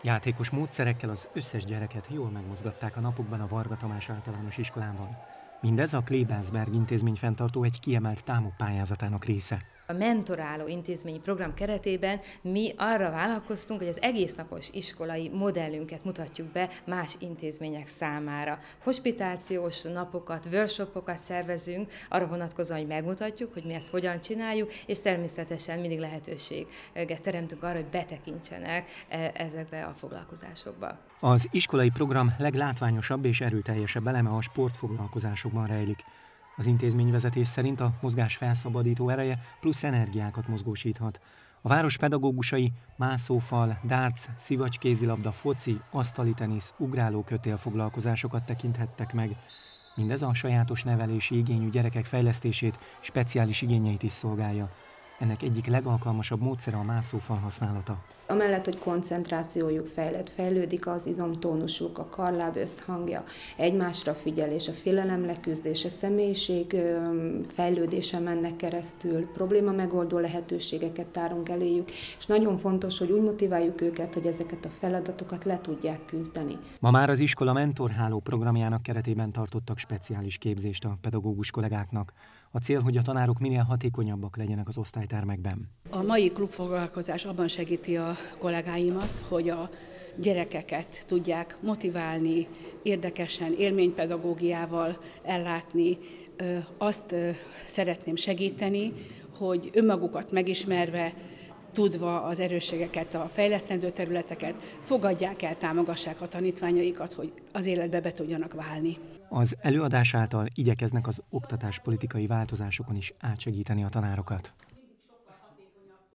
Játékos módszerekkel az összes gyereket jól megmozgatták a napokban a Varga Tamás Általános Iskolában. Mindez a Klebensberg intézmény fenntartó egy kiemelt támogatásának része. A mentoráló intézményi program keretében mi arra vállalkoztunk, hogy az egésznapos iskolai modellünket mutatjuk be más intézmények számára. Hospitációs napokat, workshopokat szervezünk, arra vonatkozóan, hogy megmutatjuk, hogy mi ezt hogyan csináljuk, és természetesen mindig lehetőséget teremtünk arra, hogy betekintsenek ezekbe a foglalkozásokba. Az iskolai program leglátványosabb és erőteljesebb eleme a sportfoglalkozásokban rejlik. Az intézményvezetés szerint a mozgás felszabadító ereje plusz energiákat mozgósíthat. A város pedagógusai mászófal, darts, szivacskézilabda, foci, asztali tenisz, ugráló kötél foglalkozásokat tekinthettek meg. Mindez a sajátos nevelési igényű gyerekek fejlesztését, speciális igényeit is szolgálja. Ennek egyik legalkalmasabb módszere a mászófal használata. Amellett, hogy koncentrációjuk fejlődik az izomtónusuk, a karláb összhangja, egymásra figyelés, a félelem leküzdése, személyiség fejlődése mennek keresztül, probléma megoldó lehetőségeket tárunk eléjük, és nagyon fontos, hogy úgy motiváljuk őket, hogy ezeket a feladatokat le tudják küzdeni. Ma már az iskola mentorháló programjának keretében tartottak speciális képzést a pedagógus kollégáknak. A cél, hogy a tanárok minél hatékonyabbak legyenek az osztálytermekben. A mai klubfoglalkozás abban segíti a kollégáimat, hogy a gyerekeket tudják motiválni, érdekesen, élménypedagógiával ellátni. Azt szeretném segíteni, hogy önmagukat megismerve, tudva az erősségeket, a fejlesztendő területeket, fogadják el, támogassák a tanítványaikat, hogy az életbe be tudjanak válni. Az előadás által igyekeznek az oktatáspolitikai változásokon is átsegíteni a tanárokat.